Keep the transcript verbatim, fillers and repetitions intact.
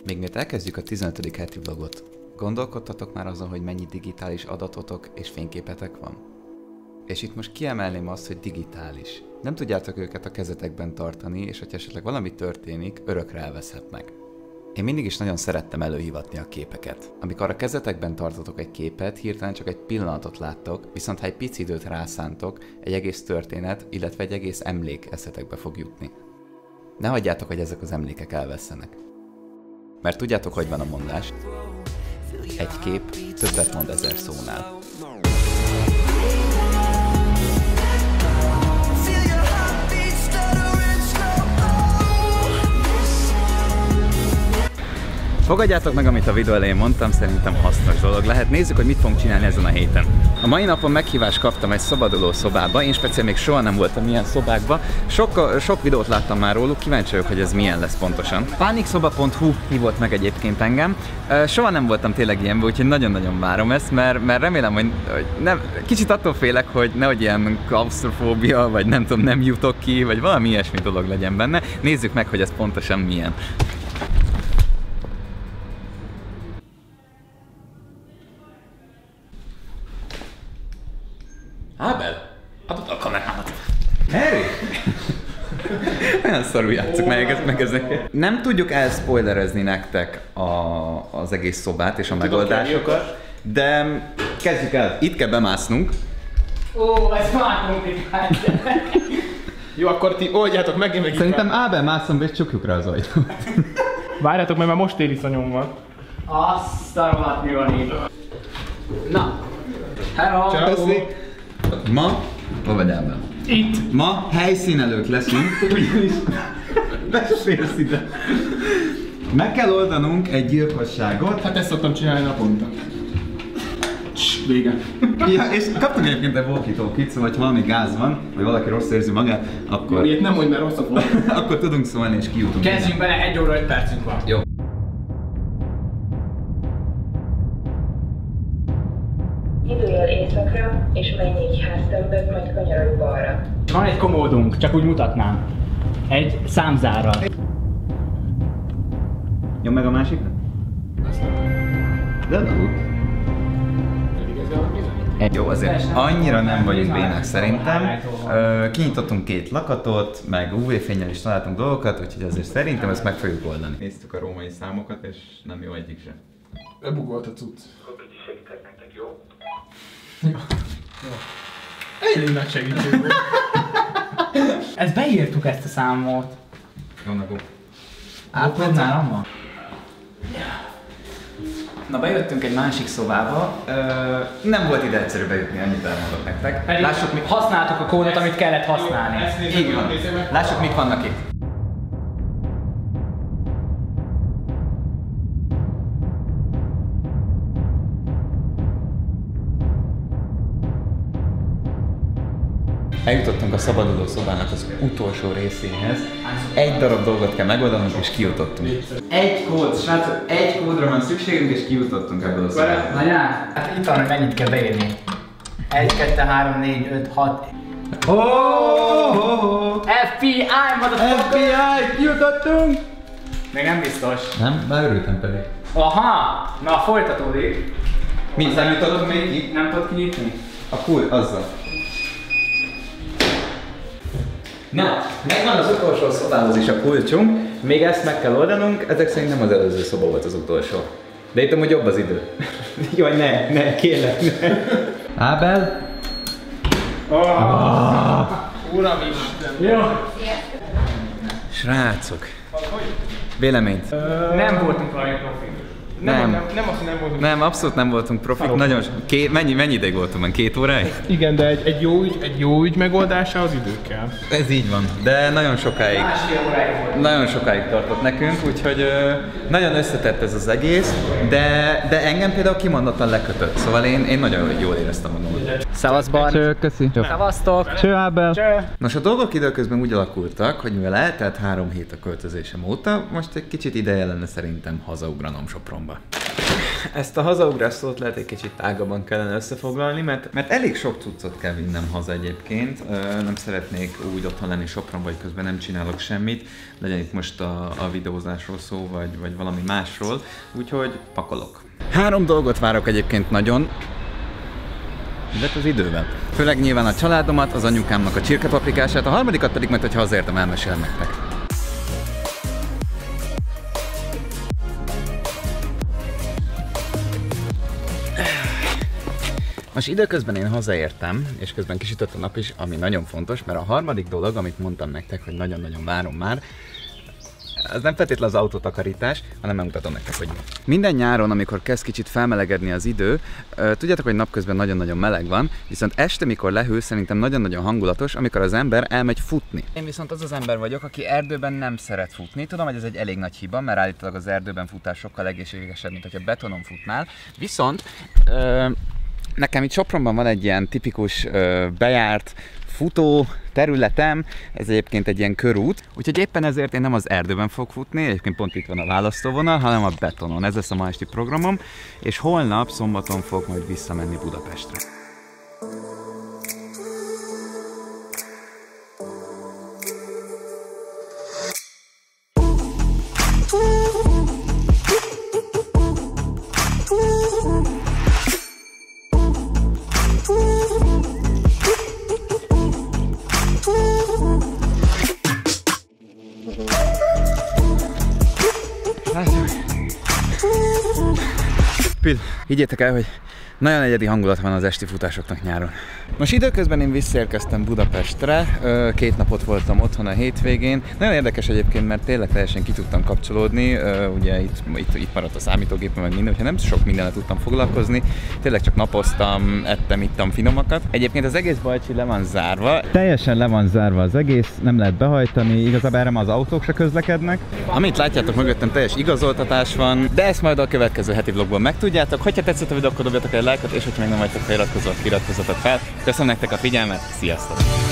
Még miért elkezdjük a tizenötödik heti vlogot, gondolkodtatok már azon, hogy mennyi digitális adatotok és fényképetek van? És itt most kiemelném azt, hogy digitális. Nem tudjátok őket a kezetekben tartani, és hogyha esetleg valami történik, örökre elveszhetnek. Én mindig is nagyon szerettem előhivatni a képeket. Amikor a kezetekben tartotok egy képet, hirtelen csak egy pillanatot láttok, viszont ha egy pici időt rászántok, egy egész történet, illetve egy egész emlék eszetekbe fog jutni. Ne hagyjátok, hogy ezek az emlékek elvesszenek. Mert tudjátok, hogy van a mondás? Egy kép többet mond ezer szónál. Fogadjátok meg, amit a videó elején mondtam, szerintem hasznos dolog lehet. Nézzük, hogy mit fogunk csinálni ezen a héten. A mai napon meghívást kaptam egy szabaduló szobába, én speciál még soha nem voltam ilyen szobákba. Sok, sok videót láttam már róluk, kíváncsi vagyok, hogy ez milyen lesz pontosan. Pánikszoba pont hu hívott meg egyébként engem. Soha nem voltam tényleg ilyenben, úgyhogy nagyon-nagyon várom ezt, mert, mert remélem, hogy, hogy nem, kicsit attól félek, hogy nehogy ilyen klausztrofóbia, vagy nem tudom, nem jutok ki, vagy valami ilyesmi dolog legyen benne. Nézzük meg, hogy ez pontosan milyen. Ábel, adod a kamerámat. Harry! Olyan szarul játszok meg, meg ezeket. Nem tudjuk elspoilerezni nektek a, az egész szobát és a megoldásokat, de kezdjük el. Itt kell bemásznunk. Ó, ez már komplikált. Jó, akkor ti oldjátok meg, én meg itt. Szerintem Ábel mászom be és csukjuk rá az ajtót. Várjátok, mert már most téli szanyom van. Azt a rohadt mi van itt. Na. Hello. Köszi. Ma, hol vagy Ábel? Itt. Ma helyszínelők leszünk, ugyanis beszélsz ide. Meg kell oldanunk egy gyilkosságot. Hát ezt szoktam csinálni naponta. Css, vége. Ja, és kaptunk egyébként egy walkie-talkie-t, szóval ha valami gáz van, vagy valaki rossz érzi magát, akkor... Ilyet nem mondj, mert rosszak volt. akkor tudunk szólni és kijutunk. Kezdjünk bele, egy óra öt percünk van. Jó. Induljál északra, és menj négy háztömböt, majd kanyarodj balra. Van egy komódunk, csak úgy mutatnám. Egy számzárral. Nyom meg a másikra? De nem út. Jó, azért annyira nem vagyunk bénák szerintem. Kinyitottunk két lakatot, meg ú vé-fénnyel is találtunk dolgokat, úgyhogy azért szerintem ezt meg fogjuk oldani. Néztük a római számokat, és nem jó egyik sem. Bebugolt a cucc. Segítek nektek, jó? Jó. Jó. Elég nagy segítség volt. Ezt beírtuk, ezt a számot. Jó napot. Átment nálam van? Na, bejöttünk egy másik szobába. Ö, nem volt ide egyszerű bejutni, annyit elmondok nektek. Pedig lássuk, mi használtuk a kódot, amit kellett használni. Így van. Lássuk, mik vannak itt. Eljutottunk a szabaduló szobának az utolsó részéhez. Egy darab dolgot kell megoldanunk, és kijutottunk. Egy kód, srácok, egy kódra van szükségünk, és kijutottunk ebből a szobából. Nagyján, hát itt van, hogy mennyit kell beírni. egy, kettő, három, négy, öt, hat. Oh, oh, oh. ef bé i, motherfucker! ef bé i, kijutottunk! Még nem biztos. Nem? Már örültem pedig. Aha! Na, folytatódik. Mi, nem jutottunk még itt? Nem tudod kinyitni? A kul, azzal. Na, megvan az utolsó szobához is a kulcsunk, még ezt meg kell oldanunk, ezek szerint nem az előző szoba volt az utolsó. De itt amúgy jobb az idő. Jaj, ne, ne, kérlek, ne. Ábel? Oh. Oh. Uramisten! Jó. Srácok, véleményt? Nem voltunk valami profik. Nem, Nem. nem, nem azt, hogy nem voltunk. Nem, abszolút nem voltunk profik, nagyon ké, mennyi, mennyi ideig voltunk, már két óráig? Igen, de egy, egy, jó ügy, egy jó ügy megoldásához idő kell. Ez így van, de nagyon sokáig, Másfél óráig volt. nagyon sokáig tartott nekünk, úgyhogy ö, nagyon összetett ez az egész, de, de engem például kimondottan lekötött, szóval én, én nagyon jól éreztem magam. Szevasz, Bar. Cső, köszi. Szevasztok. Cső, Ábel. Cső. Nos, a dolgok időközben úgy alakultak, hogy mivel eltelt három hét a költözésem óta, most egy kicsit ideje lenne szerintem hazaugranom Sopronba. ezt a hazaugrás szót lehet egy kicsit tágabban kellene összefoglalni, mert, mert elég sok cuccot kell vinnem haza egyébként. Ö, nem szeretnék úgy otthon lenni Sopron, vagy közben nem csinálok semmit. Legyen itt most a, a videózásról szó, vagy, vagy valami másról. Úgyhogy pakolok. Három dolgot várok egyébként nagyon. Mi lett az idővel? Főleg nyilván a családomat, az anyukámnak a csirkepaprikását, a harmadikat pedig majd, hogyha hazértem, elmesélem nektek. Most időközben én hazaértem, és közben kisütött a nap is, ami nagyon fontos, mert a harmadik dolog, amit mondtam nektek, hogy nagyon-nagyon várom már, az nem feltétlenül az autótakarítás, hanem megmutatom nektek, hogy minden nyáron, amikor kezd kicsit felmelegedni az idő, tudjátok, hogy napközben nagyon-nagyon meleg van, viszont este, mikor lehűl, szerintem nagyon-nagyon hangulatos, amikor az ember elmegy futni. Én viszont az az ember vagyok, aki erdőben nem szeret futni. Tudom, hogy ez egy elég nagy hiba, mert állítólag az erdőben futás sokkal egészségesebb, mint hogyha betonon futnál. Viszont ö, nekem itt Sopronban van egy ilyen tipikus ö, bejárt futó területem, ez egyébként egy ilyen körút, úgyhogy éppen ezért én nem az erdőben fogok futni, egyébként pont itt van a választóvonal, hanem a betonon. Ez lesz a ma esti programom, és holnap szombaton fogok majd visszamenni Budapestre. Higgyétek el, hogy nagyon egyedi hangulat van az esti futásoknak nyáron. Most időközben én visszaérkeztem Budapestre, két napot voltam otthon a hétvégén. Nagyon érdekes egyébként, mert tényleg teljesen ki tudtam kapcsolódni, ugye itt, itt, itt maradt a számítógépem, meg minden, hogyha nem sok mindennel tudtam foglalkozni, tényleg csak napoztam, ettem, ittam finomakat. Egyébként az egész Bajcsi le van zárva. Teljesen le van zárva az egész, nem lehet behajtani, igazából erre az autók se közlekednek. Amit látjátok mögöttem, teljes igazoltatás van, de ezt majd a következő heti vlogban megtudjátok. Hogyha tetszett a videó, akkor dobjatok egy lájkot, és hogyha még nem vagytok feliratkozva, iratkozzatok fel. Köszönöm nektek a figyelmet, sziasztok!